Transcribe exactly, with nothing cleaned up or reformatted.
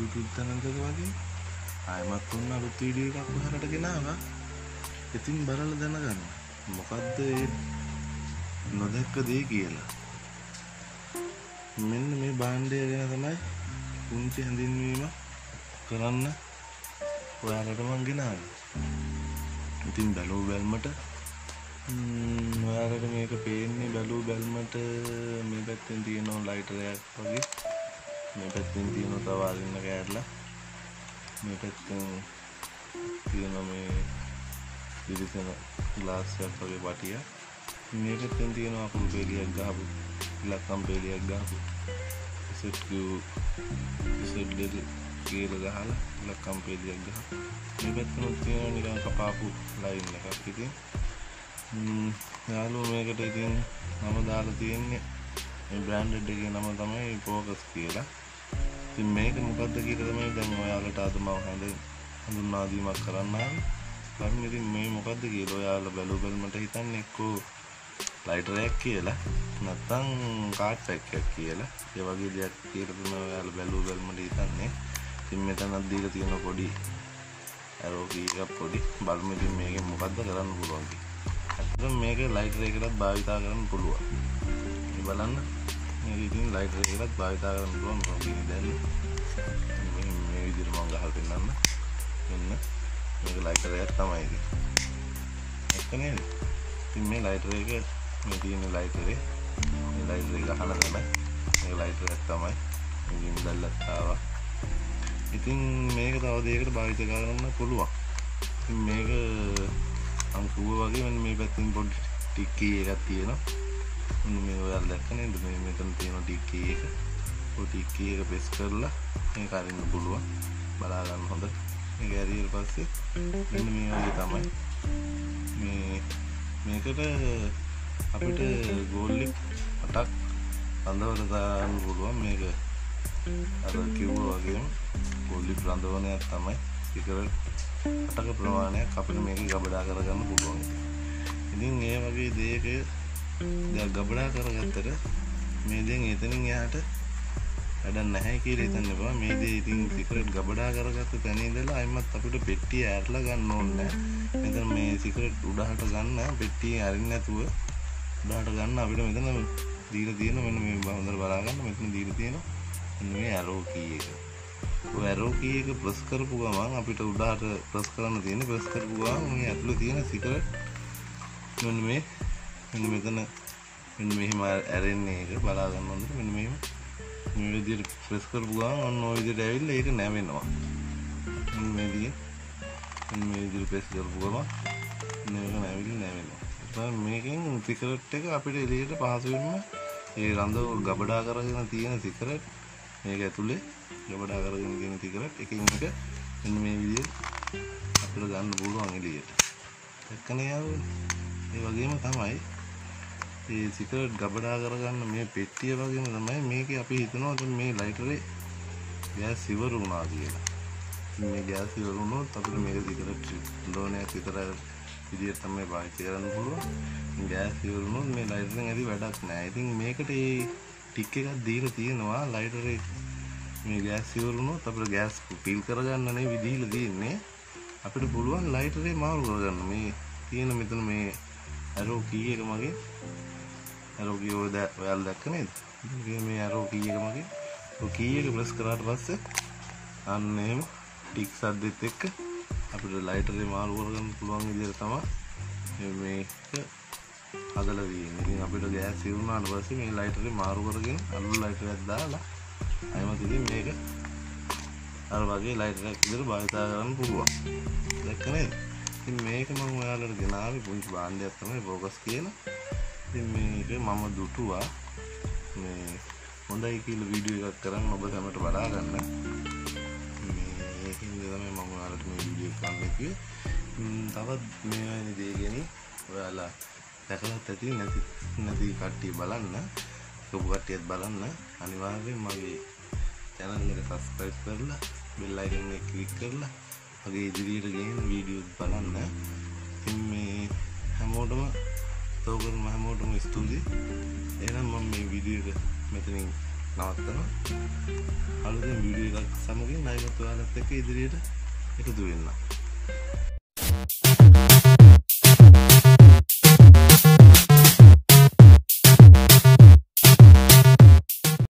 පුත්තනන්තක වගේ ආයමත් උන්න අලුත් වීඩියෝ එකක් ඔයාලට ගෙනාවා. ඉතින් බලලා දැනගන්න මොකද්ද ඒ නොදැක්ක දේ කියලා. මෙන්න මේ භාණ්ඩය ගැන තමයි පුංචි හැඳින්වීම කරන්න ඔයාලට මම ගෙනාවේ. ඉතින් බැලුව බැලමට ඔයාලට මේක පේන්නේ බැලුව බැලමට මේ පැත්තෙන් තියෙන ලයිටරයක් වගේ, මේ පැත්තෙන් තියෙන තව අරින්න කෑල්ල, මේ පැත්තෙන් තියෙන මේ ඉරිසන ග්ලාස් එකක් වගේ වටිය, මේ පැත්තෙන් තියෙන අකුරු පෙළියක් ගහපු ඉලක්කම් පෙළියක් ගහපු සෙට් කිව් සෙට් දෙක කියලා ගහලා ඉලක්කම් පෙළියක් ගහපු, මේ පැත්තෙන් තියෙන නිකන් කපාපු ලයින් එකක්. ඉතින් ම්ම් යාළුවෝ මේකට ඉතින් නම දාලා තියෙන්නේ මේ බ්‍රෑන්ඩඩ් එකේ නම තමයි ෆෝකස් කියලා. ඉතින් මේක මොකද්ද කියලා තමයි දැන් ඔයාලට අද මම හඳ හඳුන්වා දීමක් කරන්න ආවේ. බලන්න ඉතින් මේ මොකද්ද කියලා ඔයාලා බැලුව බැලමට හිතන්නේ එක්කෝ ලයිටරයක් කියලා නැත්නම් කාඩ් පැක් එකක් කියලා. ඒ වගේ දෙයක් කියලා තමයි ඔයාලා බැලුව බැලමට හිතන්නේ. ඉතින් මෙතනක් දීලා තියෙන පොඩි ඇරෝ කී එකක් පොඩි බලමු ඉතින් මේකෙන් මොකද්ද කරන්න පුළුවන් කියලා. ඇත්තටම මේක ලයිටර් එකකටත් භාවිතා කරන්න පුළුවන්. මේ බලන්න මේක ඉතින් ලයිටර් එකකටත් භාවිතා කරන්න පුළුවන් මොකද දැන් මේ මේ විදිහට මම ගහලා පෙන්නන්න. මෙන්න මේක ලයිටර් එකක් තමයි ඉතින්. එක්ක නේද? ඉතින් මේ ලයිටර් එක මේ තියෙන ලයිටරේ මේ ලයිටර් එක ගහන තමයි මේ ලයිටර් එක තමයි ඉතින් දැල්ලත් ආවා. ඉතින් මේක තව දෙයකට භාවිත කරන්න පුළුවන්. ඉතින් මේක අංකුව වගේ මෙන්න මේ පැත්තෙන් පොඩි ටිකී එකක් තියෙනවා. මේ ඔයාලා දැක්ක නේද? මේ මෙතන තියෙන ටිකී එක. ඔය ටිකී එක ප්‍රෙස් කරලා මේක අරින්න පුළුවන්. බලා ගන්න හොඳට. මේක ඇරියට පස්සේ මෙන්න මේ වගේ තමයි. මේ මේකට අපිට ගෝල්ලිප් අටක් රඳවලා දාන්න පුළුවන්. මේක අර කිව්වා වගේම ගෝල්ලිප් රඳවනයක් තමයි. සිගරට් අටක ප්‍රමාණයක් අපිට මේක ගබඩා කරගන්න පුළුවන්. ඉතින් ඒ වගේ දෙයක දැන් ගබඩා කරගත්තට මේ දෙන් එතනින් එහාට වැඩක් නැහැ කියලා හිතන්න එපා. මේ දේ ඉතින් සිගරට් ගබඩා කරගත්ත තැන ඉඳලා අයිමත් අපිට පෙට්ටිය ඇරලා ගන්න ඕනේ නැහැ. මෙතන මේ සිගරට් උඩහට ගන්න පෙට්ටිය අරින්න නැතුව උඩහට ගන්න අපිට මෙතන දීලා තියෙන මෙන්න මේ හොඳට බලා ගන්න. මෙතන දීලා තියෙන මෙන්න මේ ඇරෝ කී එක. ඔය ඇරෝ කී එක ප්‍රස් කරපු ගමන් අපිට උඩහට ප්‍රස් කරන්න තියෙන්නේ. ප්‍රස් කරපු ගමන් මේ ඇතුලේ තියෙන සිගරට් මෙන්න මේ මෙන්න මෙතන මෙන්න මෙහිම ඇරෙන්නේ එක බලා ගන්න ඕනේ. මෙන්න මෙහිම මේ විදිහට ප්‍රස් කරපු ගමන් ඔන්න ඔය විදිහට ඇවිල්ලා ඒක නැවෙනවා. මෙන්න මේ විදිහට මෙන්න මේ විදිහට ප්‍රස් කරපු ගමන් මේක නැවිලා නැවෙනවා. ඒ මේකෙන් සිගරට් එක අපිට එළියට පහසුවෙන්ම ඒ රඳව ගබඩා කරගෙන තියෙන සිගරට් මේක ඇතුලේ ගබඩා කරගෙන තියෙන සිගරට් එකින් එක මෙන්න මේ විදිහට අපිට ගන්න පුළුවන් එළියට. එක්කනේ යාළුවනේ. ඒ වගේම තමයි මේ සිගරට් ගබඩා කරගන්න මේ පෙට්ටිය වගේම තමයි මේකේ අපි හිතනවා දැන් මේ ලයිටරේ ගෑස් ඉවර වුණා කියලා. මේ ගෑස් ඉවර වුණොත් අපිට මේක සිගරට් ඩෝනයක් විතර විදියට තමයි පාවිච්චි කරන්න පුළුවන්. ගෑස් ඉවර වුණොත් මේ ලයිටරෙන් ඇති වැඩක් නැහැ. ඉතින් මේකට මේ ටික් එකක් දීලා තියෙනවා ලයිටරේ මේ ගෑස් ඉවර වුණොත් අපිට ගෑස් ෆිල් කරගන්න නෙවෙයි දීලා තියෙන්නේ. අපිට පුළුවන් ලයිටරේ මාරු කරගන්න. මේ තියෙන මෙතන මේ ඇරෝ කී එක මගේ ඇරෝ කී ඔය ඔයාලා දැක්ක නේද? මේ ඇරෝ කී එක මගේ ඔය කී එක ප්‍රස් කරාට පස්සේ අන්න එහෙම ටික් සද්දෙත් එක්ක අපිට ලයිටරේ මාරු කරගන්න පුළුවන් විදිහට තමයි මේක හදලා තියෙන්නේ. ඉතින් අපිට ගෑස් ඉවර වුණාට පස්සේ මේ ලයිටරේ මාරු කරගෙන අලුත් ලයිටරයක් දාලා අයමත් ඉතින් මේක අර වගේ ලයිටරයක් විදිහට භාවිතා කරන්න පුළුවන්. දැක්ක නේද? ඉතින් මේක මම ඔයාලට ගෙනාවේ පුංචි භාණ්ඩයක් තමයි ෆෝකස් කියන. ඉතින් මේක මම දුටුවා මේ හොඳයි කියලා වීඩියෝ එකක් කරන්න ඔබ හැමෝට බලා ගන්න. මේකෙන් තමයි මම ඔයාලට මේ වීඩියෝ එක කරන්න කිව්වේ. තවත් මේ වගේ දේ ගැන ඔයාලා දැකලා ඇති නැති නැති කට්ටිය බලන්න. ඔබ කට්ටියත් බලන්න අනිවාර්යෙන් මගේ channel එක subscribe කරලා bell icon එක click කරලා මගේ ඉදිරියට ගෙනියන වීඩියෝස් බලන්න. ඉතින් මේ හැමෝටම තෝකරන හැමෝටම ස්තුතියි. එහෙනම් මම මේ වීඩියෝ එක මෙතනින් නවත්තනවා. අලුතෙන් වීඩියෝ එකක් සමගින් ණයමත් ඔයාලත් එක්ක ඉදිරියට එකතු වෙන්න.